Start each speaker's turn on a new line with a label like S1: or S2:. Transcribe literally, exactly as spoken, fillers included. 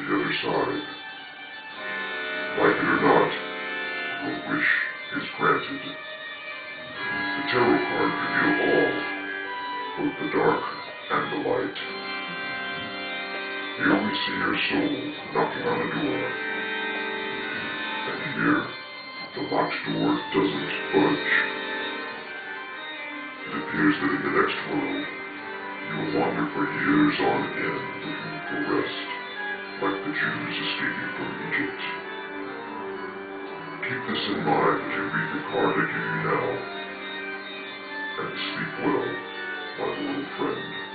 S1: the other side. Like it or not, your wish is granted. The tarot card reveals all, both the dark and the light. Here we see your soul knocking on a door. And here, the locked door doesn't budge. It appears that in the next world, you will wander for years on end looking for rest, like the Jews escaping from Egypt. Keep this in mind as you read the card I give you now, and sleep well, my little friend.